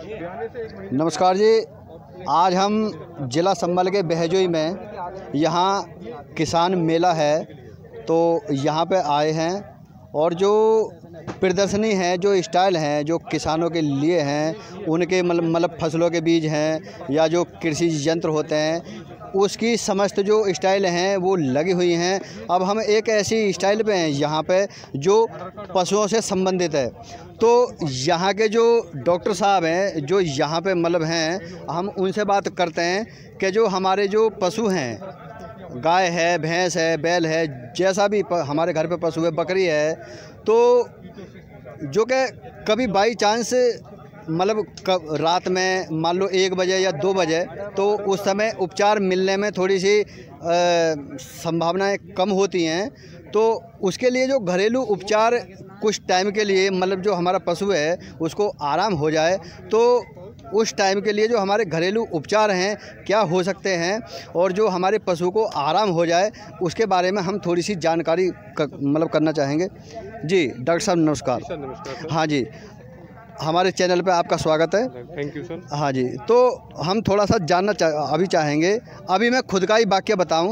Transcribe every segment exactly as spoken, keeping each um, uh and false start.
नमस्कार जी। आज हम जिला संभल के बहजोई में यहाँ किसान मेला है, तो यहाँ पे आए हैं और जो प्रदर्शनी है, जो स्टाइल हैं, जो किसानों के लिए हैं, उनके मतलब मतलब फसलों के बीज हैं या जो कृषि यंत्र होते हैं, उसकी समस्त जो स्टाइल हैं वो लगी हुई हैं। अब हम एक ऐसी स्टाइल पे हैं यहाँ पे जो पशुओं से संबंधित है। तो यहाँ के जो डॉक्टर साहब हैं, जो यहाँ पे मतलब हैं, हम उनसे बात करते हैं कि जो हमारे जो पशु हैं, गाय है, भैंस है, बैल है, जैसा भी हमारे घर पे पशु है, बकरी है, तो जो कि कभी बाई चांस मतलब कब रात में मान लो एक बजे या दो बजे, तो उस समय उपचार मिलने में थोड़ी सी संभावनाएं कम होती हैं। तो उसके लिए जो घरेलू उपचार कुछ टाइम के लिए, मतलब जो हमारा पशु है उसको आराम हो जाए, तो उस टाइम के लिए जो हमारे घरेलू उपचार हैं क्या हो सकते हैं और जो हमारे पशु को आराम हो जाए, उसके बारे में हम थोड़ी सी जानकारी मतलब करना चाहेंगे। जी डॉक्टर साहब नमस्कार। सर नमस्कार। हाँ जी, हमारे चैनल पे आपका स्वागत है। Thank you sir. हाँ जी, तो हम थोड़ा सा जानना चा, अभी चाहेंगे। अभी मैं खुद का ही वाक्य बताऊं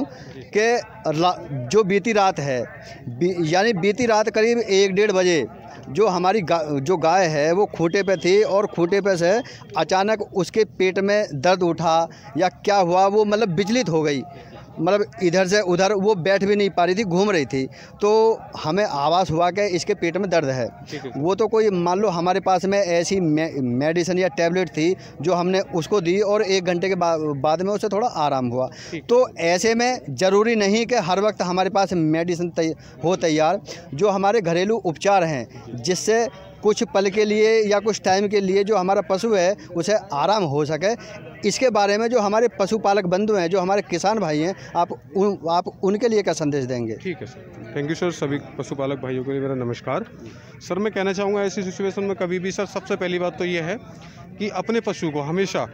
कि जो बीती रात है, बी, यानी बीती रात करीब एक डेढ़ बजे जो हमारी गा, जो गाय है वो खूंटे पे थी और खूंटे पे से अचानक उसके पेट में दर्द उठा या क्या हुआ, वो मतलब विचलित हो गई, मतलब इधर से उधर वो बैठ भी नहीं पा रही थी, घूम रही थी। तो हमें आवाज़ हुआ कि इसके पेट में दर्द है। वो तो कोई मान लो हमारे पास में ऐसी मे, मेडिसिन या टैबलेट थी जो हमने उसको दी और एक घंटे के बा, बाद में उसे थोड़ा आराम हुआ। तो ऐसे में ज़रूरी नहीं कि हर वक्त हमारे पास मेडिसिन तै, हो तैयार। जो हमारे घरेलू उपचार हैं जिससे कुछ पल के लिए या कुछ टाइम के लिए जो हमारा पशु है उसे आराम हो सके, इसके बारे में जो हमारे पशुपालक बंधु हैं, जो हमारे किसान भाई हैं, आप उन आप उनके लिए क्या संदेश देंगे? ठीक है सर, थैंक यू सर। सभी पशुपालक भाइयों को मेरा नमस्कार। सर मैं कहना चाहूँगा ऐसी सिचुएशन में कभी भी सर सबसे पहली बात तो ये है कि अपने पशु को हमेशा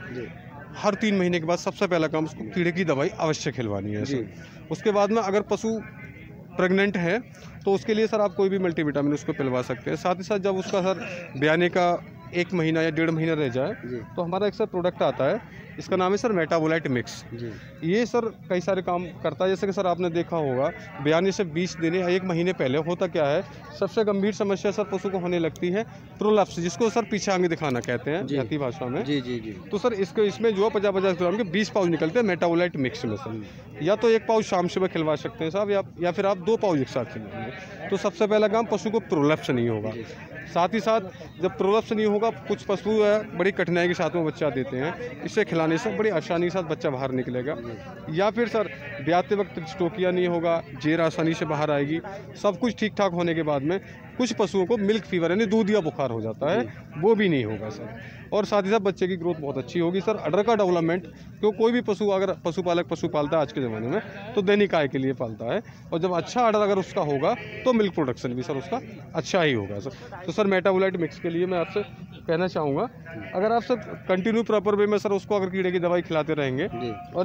हर तीन महीने के बाद सबसे पहला काम उसको कीड़े की दवाई अवश्य खिलवानी है सर। उसके बाद में अगर पशु प्रेग्नेंट है तो उसके लिए सर आप कोई भी मल्टीविटामिन उसको पिलवा सकते हैं। साथ ही साथ जब उसका सर ब्याने का एक महीना या डेढ़ महीना रह जाए तो हमारा एक सर प्रोडक्ट आता है, इसका नाम है सर मेटाबोलाइट मिक्स। ये सर कई सारे काम करता है। जैसे कि सर आपने देखा होगा ब्याने से बीस दिन या एक महीने पहले होता क्या है, सबसे गंभीर समस्या सर पशु को होने लगती है प्रोलप्स, जिसको सर पीछे आगे दिखाना कहते हैं जाती भाषा में। जी जी जी। तो सर इसके इसमें जो पचास पचास ग्राम के बीस पाउच निकलते हैं मेटाबोलाइट मिक्स में सर। या तो एक पाउच शाम सुबह खिलवा सकते हैं साहब, या, या फिर आप दो पाउच एक साथ खिलवाएंगे। तो सबसे पहला काम पशु को प्रोलप्स नहीं होगा। साथ ही साथ जब प्रोलप्स नहीं होगा, कुछ पशु है बड़ी कठिनाई के साथ में बच्चा देते हैं, इसे खिलाने से बड़ी आसानी के साथ बच्चा बाहर निकलेगा। या फिर सर ब्याते वक्त स्टोकिया नहीं होगा, जेर आसानी से बाहर आएगी। सब कुछ ठीक ठाक होने के बाद में कुछ पशुओं को मिल्क फीवर यानी दूध या बुखार हो जाता है, वो भी नहीं होगा सर। और साथ ही साथ बच्चे की ग्रोथ बहुत अच्छी होगी सर। अडर का डेवलपमेंट, क्यों कोई भी पशु अगर पशुपालक पशु पालता है आज के ज़माने में तो दैनिक आय के लिए पालता है, और जब अच्छा अडर अगर उसका होगा तो मिल्क प्रोडक्शन भी सर उसका अच्छा ही होगा सर। तो सर मेटाबोलाइट मिक्स के लिए मैं आपसे कहना चाहूँगा, अगर आप सर कंटिन्यू प्रॉपर वे में सर उसको अगर कीड़े की दवाई खिलाते रहेंगे, और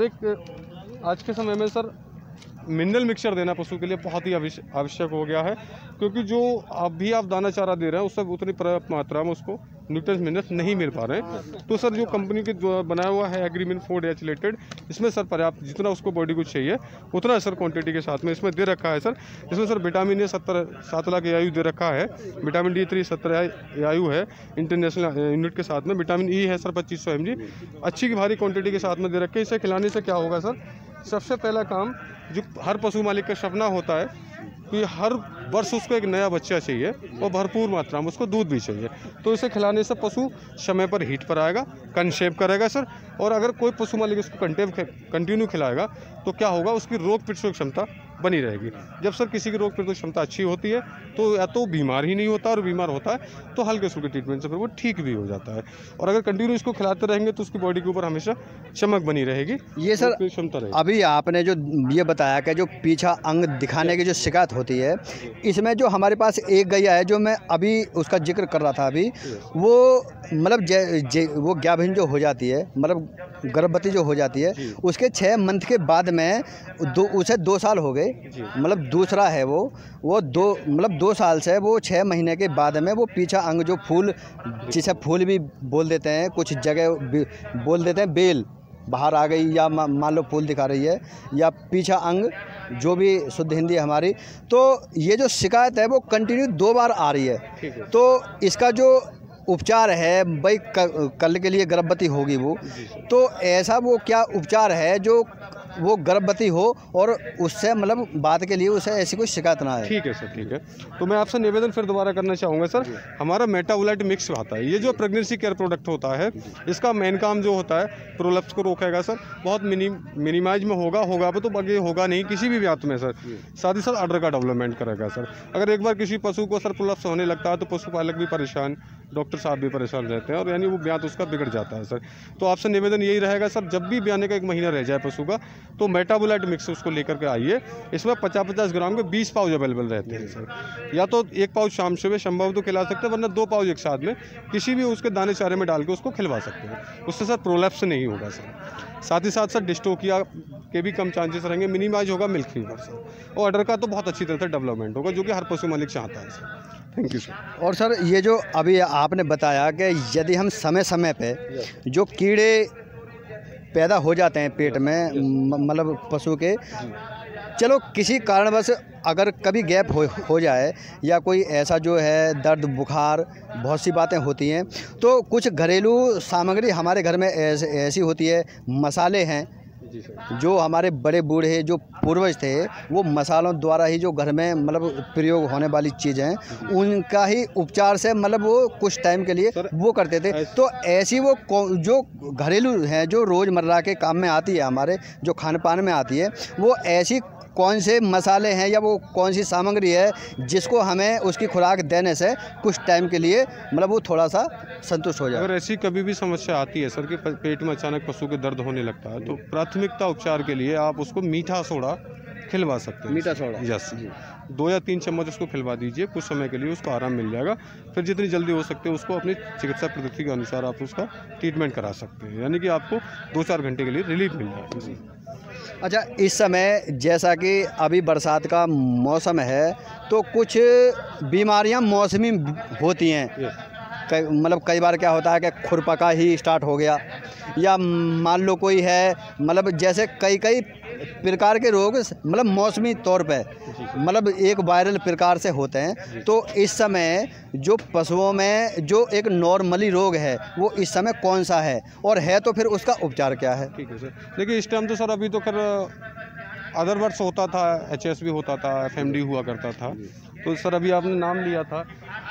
एक आज के समय में सर मिनरल मिक्सचर देना पशु के लिए बहुत ही आवश्यक हो गया है, क्योंकि जो अभी आप दाना चारा दे रहे हैं उससे उतनी पर्याप्त मात्रा में उसको न्यूट्रिएंट्स मिनरल्स नहीं मिल पा रहे हैं। तो सर जो कंपनी के जो बनाया हुआ है एग्रीमेंट फूड एचलेटेड, इसमें सर पर्याप्त जितना उसको बॉडी को चाहिए उतना सर क्वांटिटी के साथ में इसमें दे रखा है सर। इसमें सर विटामिन ए सत्तर सात लाख आयु दे रखा है, विटामिन डी थ्री सत्तर आयु है इंटरनेशनल यूनिट के साथ में, विटामिन ई है सर पच्चीस सौ एम जी, अच्छी भारी क्वान्टिटी के साथ में दे रखे। इसे खिलाने से क्या होगा सर, सबसे पहला काम जो हर पशु मालिक का सपना होता है कि हर वर्ष उसको एक नया बच्चा चाहिए और भरपूर मात्रा में उसको दूध भी चाहिए। तो इसे खिलाने से पशु समय पर हीट पर आएगा, कंसेव करेगा सर। और अगर कोई पशु मालिक इसको कंटेव कंटिन्यू खिलाएगा तो क्या होगा, उसकी रोग प्रतिरोधक क्षमता बनी रहेगी। जब सर किसी की रोग प्रतिरोधक क्षमता अच्छी होती है तो या तो बीमार ही नहीं होता, और बीमार होता है तो हल्के फुल्के ट्रीटमेंट से फिर वो ठीक भी हो जाता है। और अगर कंटिन्यू इसको खिलाते रहेंगे तो उसकी बॉडी के ऊपर हमेशा चमक बनी रहेगी, ये सर क्षमता रहेगी। अभी आपने जो ये बताया कि जो पीछा अंग दिखाने की जो शिकायत होती है, इसमें जो हमारे पास एक गैया है जो मैं अभी उसका जिक्र कर रहा था अभी, वो मतलब वो गाभिन जो हो जाती है, मतलब गर्भवती जो हो जाती है, उसके छः मंथ के बाद में दो उसे दो साल हो गए, मतलब दूसरा है वो वो दो मतलब दो साल से वो छः महीने के बाद में वो पीछा अंग जो फूल, जिसे फूल भी बोल देते हैं, कुछ जगह बोल देते हैं बेल बाहर आ गई, या मान लो फूल दिखा रही है, या पीछा अंग, जो भी शुद्ध हिंदी है हमारी। तो ये जो शिकायत है वो कंटिन्यू दो बार आ रही है। तो इसका जो उपचार है भाई, कल के लिए गर्भवती होगी वो, तो ऐसा वो क्या उपचार है जो वो गर्भवती हो और उससे मतलब बात के लिए उसे ऐसी कोई शिकायत ना आए? ठीक है सर, ठीक है। तो मैं आपसे निवेदन फिर दोबारा करना चाहूँगा सर, हमारा मेटाबोलाइट मिक्स आता है, ये जो प्रेगनेंसी केयर प्रोडक्ट होता है, इसका मेन काम जो होता है प्रोलैप्स को रोकेगा सर, बहुत मिनी मिनिमाइज में होगा होगा तो बाकी होगा नहीं किसी भी ब्यात में सर। साथ ही साथ अडर का डेवलपमेंट करेगा सर। अगर एक बार किसी पशु को सर प्रोलैप्स होने लगता है तो पशुपालक भी परेशान, डॉक्टर साहब भी परेशान रहते हैं, और यानी वो ब्यात उसका बिगड़ जाता है सर। तो आपसे निवेदन यही रहेगा सर, जब भी ब्याने का एक महीना रह जाए पशु का, तो मेटाबोलाइट मिक्स उसको लेकर के आइए। इसमें पचास पचास ग्राम के बीस पाउच अवेलेबल रहते हैं सर। या तो एक पाउच शाम सुबह संभव तो खिला सकते हैं, वरना दो पाउच एक साथ में किसी भी उसके दाने चारे में डाल के उसको खिलवा सकते हैं। उससे सर प्रोलैप्स नहीं होगा सर। साथ ही साथ सर डिस्टोकिया के भी कम चांसेस रहेंगे, मिनिमाइज होगा मिल्क फीवर सर, और अडर का तो बहुत अच्छी तरह से डेवलपमेंट होगा, जो कि हर पशु मालिक चाहता है सर। Thank you sir. और सर ये जो अभी आपने बताया कि यदि हम समय समय पे जो कीड़े पैदा हो जाते हैं पेट में, मतलब पशु के, चलो किसी कारणवश अगर कभी गैप हो हो जाए, या कोई ऐसा जो है दर्द बुखार बहुत सी बातें होती हैं, तो कुछ घरेलू सामग्री हमारे घर में ऐस, ऐसी होती है, मसाले हैं जो हमारे बड़े बूढ़े जो पूर्वज थे वो मसालों द्वारा ही जो घर में मतलब प्रयोग होने वाली चीज़ें हैं, उनका ही उपचार से मतलब वो कुछ टाइम के लिए वो करते थे। तो ऐसी वो जो घरेलू हैं जो रोज़मर्रा के काम में आती है, हमारे जो खान पान में आती है, वो ऐसी कौन से मसाले हैं या वो कौन सी सामग्री है जिसको हमें उसकी खुराक देने से कुछ टाइम के लिए मतलब वो थोड़ा सा संतुष्ट हो जाए? अगर ऐसी कभी भी समस्या आती है सर कि पेट में अचानक पशु के दर्द होने लगता है, तो प्राथमिकता उपचार के लिए आप उसको मीठा सोडा खिलवा सकते हैं। मीठा सोडा? यस, दो या तीन चम्मच उसको खिलवा दीजिए, कुछ समय के लिए उसको आराम मिल जाएगा। फिर जितनी जल्दी हो सकते है उसको अपनी चिकित्सा पद्धति के अनुसार आप उसका ट्रीटमेंट करा सकते हैं, यानी कि आपको दो चार घंटे के लिए रिलीफ मिल जाएगा। अच्छा, इस समय जैसा कि अभी बरसात का मौसम है, तो कुछ बीमारियां मौसमी होती हैं, मतलब कई बार क्या होता है कि खुरपका ही स्टार्ट हो गया, या मान लो कोई है मतलब जैसे कई कई प्रकार के रोग मतलब मौसमी तौर पे मतलब एक वायरल प्रकार से होते हैं। तो इस समय जो पशुओं में जो एक नॉर्मली रोग है वो इस समय कौन सा है, और है तो फिर उसका उपचार क्या है? ठीक है सर, देखिए इस टाइम तो सर अभी तो खैर अदर वर्ड्स होता था, एच एस भी होता था, एफ एम डी हुआ करता था। तो सर अभी आपने नाम लिया था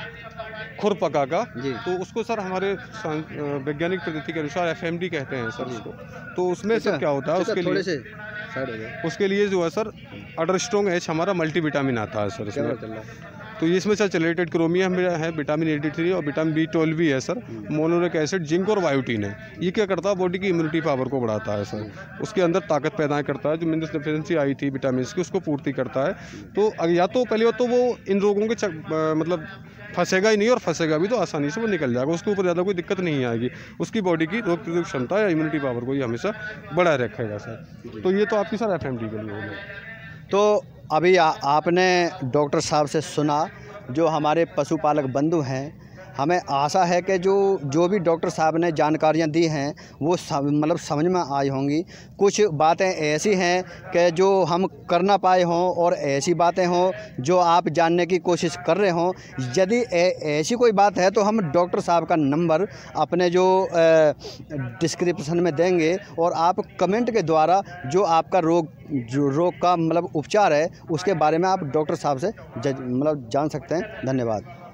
खुरपका का, तो उसको सर हमारे वैज्ञानिक पद्धति के अनुसार एफ एम डी कहते हैं सर उसको। तो उसमें सर क्या होता है, उसके लिए उसके लिए जो है सर अडर स्ट्रॉन्ग एच हमारा मल्टीविटामिन आता है सर इसमें। तो ये इसमें सर चैलेटेड क्रोमियम है, विटामिन एटी थ्री और विटामिन बी ट्वेल्व भी है सर, मोनोलिक एसिड, जिंक और बायोटीन है। ये क्या करता है, बॉडी की इम्यूनिटी पावर को बढ़ाता है सर, उसके अंदर ताकत पैदा करता है, जो मिनरल्स डेफिशिएंसी आई थी विटामिन की उसको पूर्ति करता है। तो या तो पहले तो वो इन रोगों के चक, मतलब फंसेगा ही नहीं, और फंसेगा भी तो आसानी से वो निकल जाएगा, उसके ऊपर ज़्यादा कोई दिक्कत नहीं आएगी। उसकी बॉडी की रोग प्रतिरोधक क्षमता या इम्यूनिटी पावर को ये हमेशा बढ़ाए रखेगा सर। तो ये तो आपकी सर एफ एम डी के लिए हो गया। तो अभी आ, आपने डॉक्टर साहब से सुना, जो हमारे पशुपालक बंधु हैं, हमें आशा है कि जो जो भी डॉक्टर साहब ने जानकारियां दी हैं वो मतलब समझ में आई होंगी। कुछ बातें ऐसी हैं कि जो हम कर ना पाए हों, और ऐसी बातें हों जो आप जानने की कोशिश कर रहे हों। यदि ऐसी कोई बात है तो हम डॉक्टर साहब का नंबर अपने जो डिस्क्रिप्शन में देंगे, और आप कमेंट के द्वारा जो आपका रोग जो रोग का मतलब उपचार है उसके बारे में आप डॉक्टर साहब से मतलब जान सकते हैं। धन्यवाद।